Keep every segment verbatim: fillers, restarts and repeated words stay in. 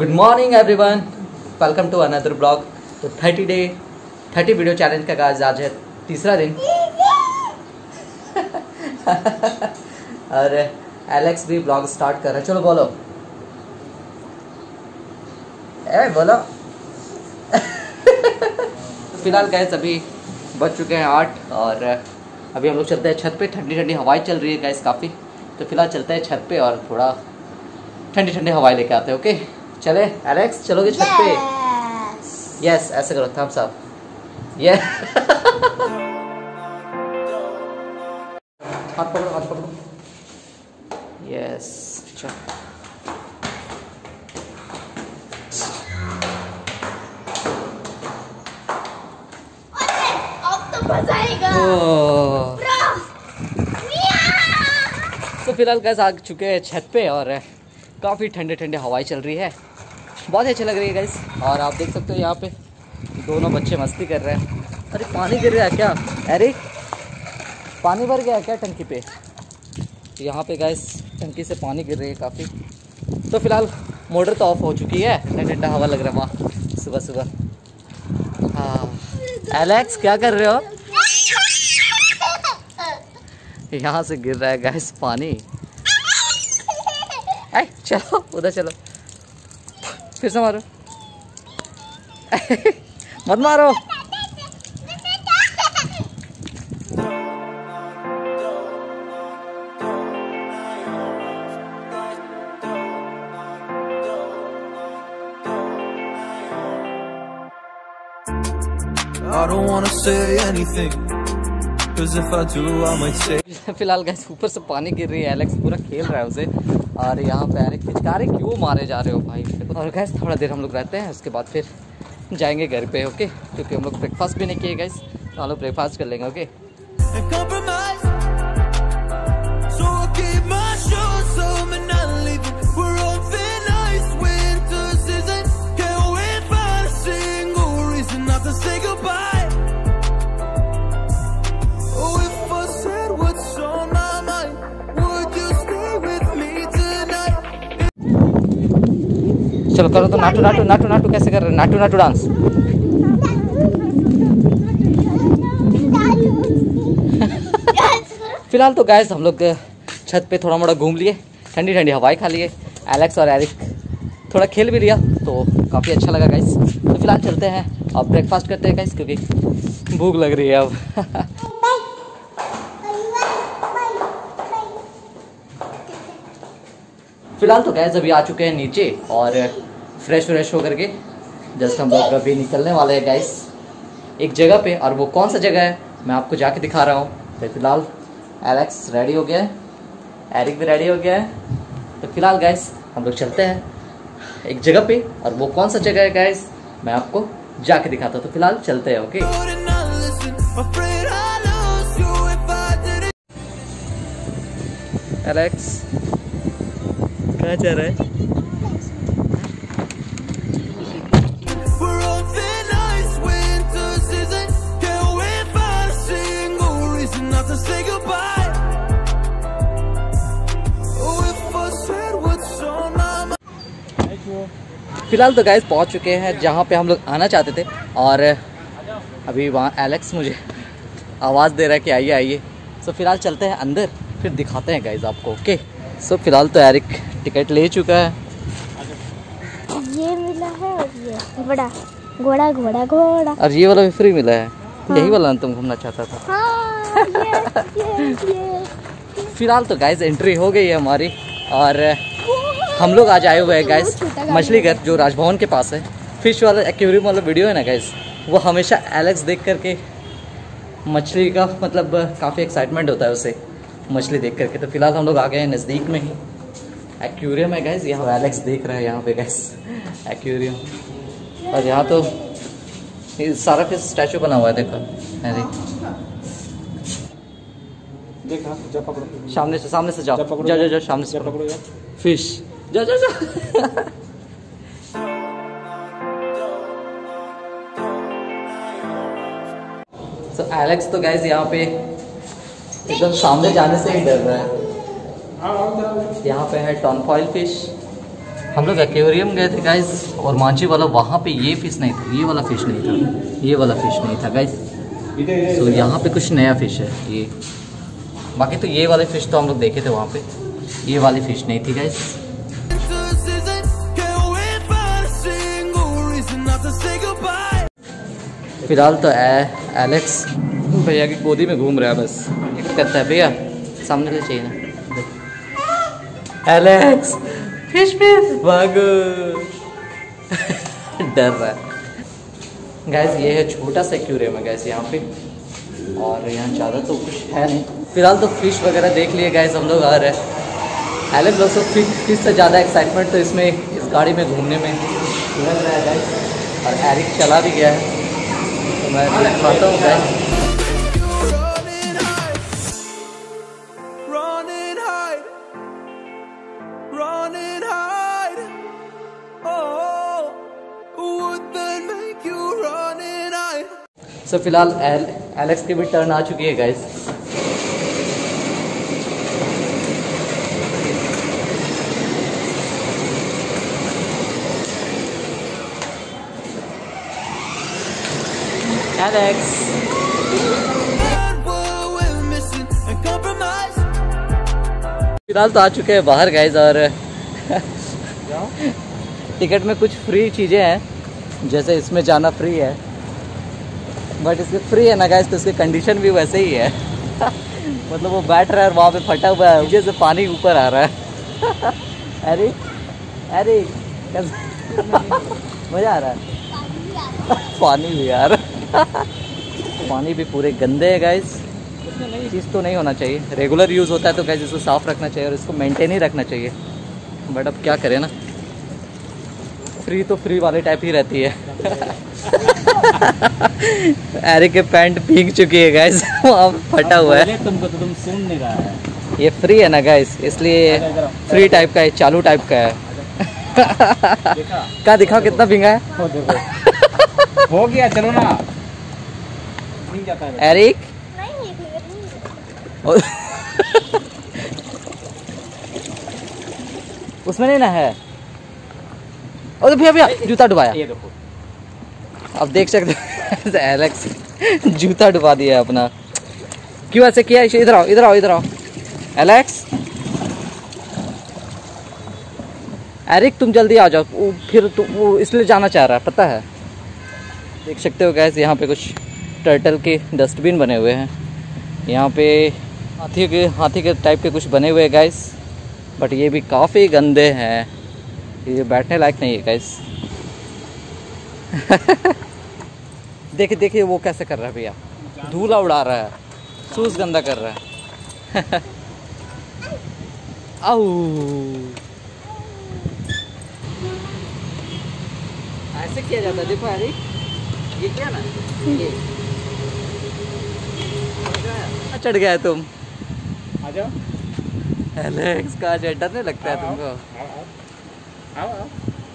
Good morning everyone, welcome to another blog. तो thirty day thirty video challenge का आज आज है तीसरा दिन और एलेक्स भी ब्लॉग स्टार्ट कर रहा है। चलो बोलो ए बोलो फिलहाल गैस अभी बज चुके हैं आठ और अभी हम लोग चलते हैं छत पे। ठंडी ठंडी हवाएं चल रही है गैस काफ़ी, तो फिलहाल चलते हैं छत पे और थोड़ा ठंडी ठंडी हवाएं लेके आते हैं। ओके चले एलेक्स, चलोगे छत पे? यस yes, ऐसे करो, थम्स अप। ये हाथ पकड़ो, हाथ पकड़ो। यस चलो तो फिलहाल गैस आ चुके हैं छत पे और काफ़ी ठंडे ठंडे हवाएं चल रही है, बहुत अच्छी लग रही है गैस। और आप देख सकते हो यहाँ पे दोनों बच्चे मस्ती कर रहे हैं। अरे पानी गिर रहा है क्या? अरे पानी भर गया है क्या टंकी पे? यहाँ पे गैस टंकी से पानी गिर रही है काफ़ी। तो फिलहाल मोटर तो ऑफ हो चुकी है, ठंडा ठंडा हवा लग रहा है वहाँ सुबह सुबह। हाँ एलेक्स क्या कर रहे हो? यहाँ से गिर रहा है गैस पानी। ऐ चलो उधर चलो, फिर से मारो। मत मारो। I don't wanna say anything, 'cause if I do I might say। फिलहाल गैस ऊपर से पानी गिर रही है, एलेक्स पूरा खेल रहा है उसे और यहाँ पे अरे खिचकारे क्यों मारे जा रहे हो भाई? और गैस थोड़ा देर हम लोग रहते हैं, उसके बाद फिर जाएंगे घर पे। ओके क्योंकि हम लोग ब्रेकफास्ट भी नहीं किए गैस, तो हम लोग ब्रेकफास्ट कर लेंगे। ओके चलो करो तो नाटू नाटू नाटू नाटू कैसे कर रहे हैं? नाटू नाटू डांस। फिलहाल तो गाइस हम लोग छत पे थोड़ा मोड़ा घूम लिए, ठंडी ठंडी हवाएं खा लिए, एलेक्स और एरिक थोड़ा खेल भी लिया, तो काफ़ी अच्छा लगा गाइस। तो फिलहाल चलते हैं अब ब्रेकफास्ट करते हैं गाइस, क्योंकि भूख लग रही है अब। फिलहाल तो गैस अभी आ चुके हैं नीचे और फ्रेश व्रेश होकर के जस्ट हम लोग अभी निकलने वाले हैं गैस एक जगह पे। और वो कौन सा जगह है मैं आपको जाके दिखा रहा हूँ। तो फिलहाल एलेक्स रेडी हो गया है, एरिक भी रेडी हो गया है। तो फिलहाल गैस हम लोग चलते हैं एक जगह पे, और वो कौन सा जगह है गैस मैं आपको जाके दिखाता हूँ। तो फिलहाल चलते हैं। ओके एलेक्स क्या चल रहा है? फिलहाल तो गाइस पहुंच चुके हैं जहां पे हम लोग आना चाहते थे, और अभी वहाँ एलेक्स मुझे आवाज़ दे रहा है कि आइए आइए। सो फिलहाल चलते हैं अंदर, फिर दिखाते हैं गाइस आपको। ओके सो फिलहाल तो एरिक टिकट ले चुका है, ये मिला है और ये बड़ा घोड़ा घोड़ा घोड़ा, और ये वाला भी फ्री मिला है। हाँ। यही वाला तुम घूमना चाहता था। हाँ, ये, ये, ये। फिलहाल तो गाइस एंट्री हो गई है हमारी, और हम लोग आज आए हुए हैं गाइस मछली घर, जो राजभवन के पास है। फिश वाला एक्वेरियम वाला वीडियो है ना गाइस, वो हमेशा एलेक्स देख करके मछली का मतलब काफ़ी एक्साइटमेंट होता है उसे मछली देख करके। तो फिलहाल हम लोग आ गए हैं नज़दीक में ही, एक्वेरियम है गाइस, यहाँ एलेक्स देख रहा है यहाँ पे गाइस एक्वेरियम। और यहाँ तो सारा फिश स्टैचू बना हुआ है, देखो। अरे देखा, जा पकड़ो, सामने से सामने से जाओ, जाओ जाओ जाओ सामने से पकड़ो फिश, जाओ जाओ जाओ। सो एलेक्स तो गाइस यहाँ पे एकदम सामने जाने से ही डर रहा है। यहाँ पे है टॉनफॉइल फिश, हम लोग एक्वेरियम गए थे गाइस और मांझी वाला, वहाँ पे ये फिश नहीं था, ये वाला फिश नहीं था, ये वाला फिश नहीं था गाइस। तो यहाँ पे कुछ नया फिश है ये। बाकी तो ये वाले फिश तो हम लोग देखे थे वहाँ पे, ये वाली फिश नहीं थी गाइस। फिलहाल तो ए, एलेक्स भैया की गोदी में घूम रहा है बस। एक कहता है भैया सामने ले चाहिए ना, एलेक्स फिश फिश भागो डर रहा है गैस। ये है छोटा सा एक्वेरियम है गैस यहाँ पे, और यहाँ ज़्यादा तो कुछ है नहीं। फिलहाल तो फिश वगैरह देख लिए गैस हम लोग आ रहे हैं। एलेक्स लोग तो फिश फिश से ज़्यादा एक्साइटमेंट तो इसमें इस गाड़ी में घूमने में लग रहा है गैस। और एरिक चला भी गया है तो मैं दिखाता हूँ गैस। तो so, फिलहाल एल, एलेक्स की भी टर्न आ चुकी है गाइस। एलेक्स फिलहाल तो आ चुके हैं बाहर गाइस। और टिकट में कुछ फ्री चीज़ें हैं, जैसे इसमें जाना फ्री है, बट इसके फ्री है ना गाइस, तो इसके कंडीशन भी वैसे ही है। मतलब वो बैठ रहा है और वहाँ पे फटा हुआ है, मुझे से पानी ऊपर आ रहा है। अरे अरे मज़ा आ रहा है। पानी भी यार पानी भी पूरे गंदे है गाइस। चीज़ तो नहीं होना चाहिए, रेगुलर यूज़ होता है तो गाइस इसको साफ़ रखना चाहिए और इसको मेंटेन ही रखना चाहिए। बट अब क्या करें ना, फ्री तो फ्री वाले टाइप ही रहती है। एरिक के पैंट भीग चुकी है गाइस, वहाँ फटा हुआ है। तुमको तो तुम सुन नहीं रहा है। ये फ्री है ना गाइस, इसलिए फ्री टाइप का है, चालू टाइप का है। क्या दिखाओ कितना भींगा है। हो देखो हो गया, चलो ना। एरिक उसमें नहीं ना है। और भैया भैया जूता डुबाया। ये देखो अब देख सकते हो एलेक्स जूता डुबा दिया है अपना। क्यों ऐसे किया? इधर आओ इधर आओ इधर आओ एलेक्स। एरिक तुम जल्दी आ जाओ, वो फिर तो वो इसलिए जाना चाह रहा है, पता है। देख सकते हो गैस यहाँ पे कुछ टर्टल के डस्टबिन बने हुए हैं। यहाँ पे हाथी के हाथी के टाइप के कुछ बने हुए हैं गैस, बट ये भी काफ़ी गंदे हैं, ये बैठने लायक नहीं है गैस। देखिए देखिए वो कैसे कर रहा है भैया, धूला उड़ा रहा है, शूज गंदा कर रहा है। आओ ऐसे किया जाता है, देखो एरिक ये क्या ना, ये चढ़ गया है तुम। आ जाओ एलेक्स का डर नहीं लगता है तुमको? आओ आओ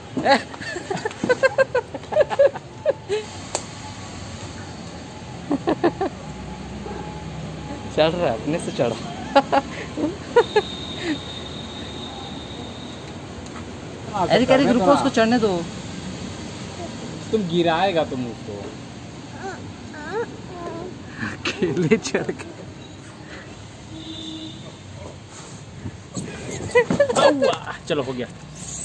चढ़ रहा है, अपने से चढ़ा। एरिक एरिक रुको, उसको चढ़ने दो। तुम गिराएगा तुम उसको। अकेले चढ़ के चलो हो गया,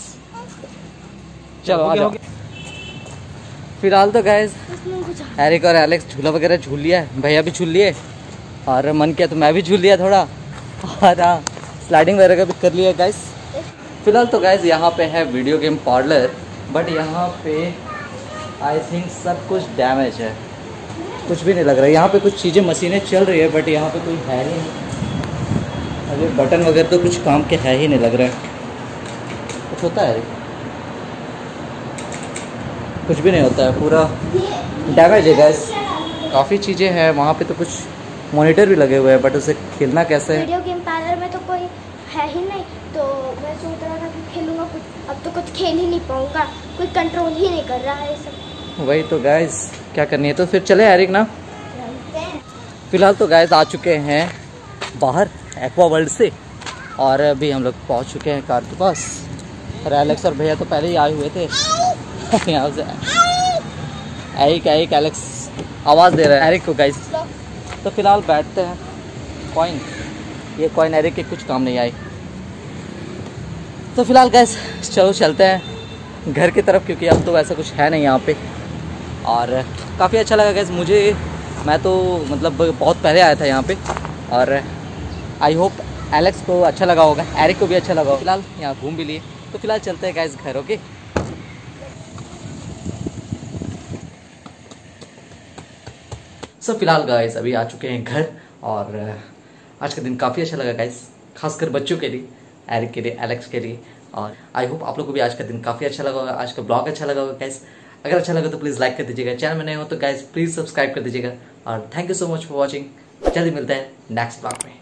चलो आ जाओ। फिलहाल तो गाइस एरिक और एलेक्स झूला वगैरह झूल लिया है, भैया भी झूल लिए, और मन किया तो मैं भी झूल लिया थोड़ा, और हाँ स्लाइडिंग वगैरह भी कर लिया गाइस। फिलहाल तो गाइस यहाँ पे है वीडियो गेम पार्लर, बट यहाँ पे आई थिंक सब कुछ डैमेज है, कुछ भी नहीं लग रहा है। यहाँ पे कुछ चीज़ें मशीनें चल रही है, बट यहाँ पे कोई है ही नहीं। अरे बटन वगैरह तो कुछ काम के है ही नहीं लग रहा है। कुछ होता है? कुछ भी नहीं होता है, पूरा डैमेज है गैस। काफ़ी चीज़ें हैं वहाँ पे, तो कुछ मॉनिटर भी लगे हुए हैं, बट उसे खेलना कैसे है? वीडियो गेम पार्लर में तो कोई है ही नहीं, तो मैं सोच रहा था कि खेलूंगा कुछ, अब तो कुछ खेल ही नहीं पाऊंगा, कोई कंट्रोल ही नहीं कर रहा है सब। वही तो गाइस, क्या करनी है, तो फिर चले एरिक ना। फिलहाल तो गाइस आ चुके हैं बाहर एक्वा वर्ल्ड से, और अभी हम लोग पहुंच चुके हैं कार के पास। और एलेक्स और भैया तो पहले ही आए हुए थे यहाँ से। एरिक एरिक एलेक्स आवाज़ दे रहा है एरिक को गाइस। तो फिलहाल बैठते हैं। कॉइन, ये कॉइन एरिक के कुछ काम नहीं आई। तो फिलहाल गाइस चलो चलते हैं घर की तरफ, क्योंकि अब तो वैसा कुछ है नहीं यहाँ पे। और काफ़ी अच्छा लगा गाइस मुझे, मैं तो मतलब बहुत पहले आया था यहाँ पे, और आई होप एलेक्स को अच्छा लगा होगा, एरिक को भी अच्छा लगा होगा। फिलहाल यहाँ घूम भी लिए, तो फिलहाल चलते हैं गाइस घर। ओके सब फिलहाल गाइस अभी आ चुके हैं घर, और आज का दिन काफ़ी अच्छा लगा गाइस, खासकर बच्चों के लिए, एरिक के लिए, एलेक्स के लिए। और आई होप आप लोग को भी आज का दिन काफ़ी अच्छा लगा होगा, आज का ब्लॉग अच्छा लगा होगा गाइस। अगर अच्छा लगा तो प्लीज़ लाइक कर दीजिएगा, चैनल में नए हो तो गाइस प्लीज़ सब्सक्राइब कर दीजिएगा। और thank you so much for watching. जल्दी मिलते हैं नेक्स्ट ब्लॉग में।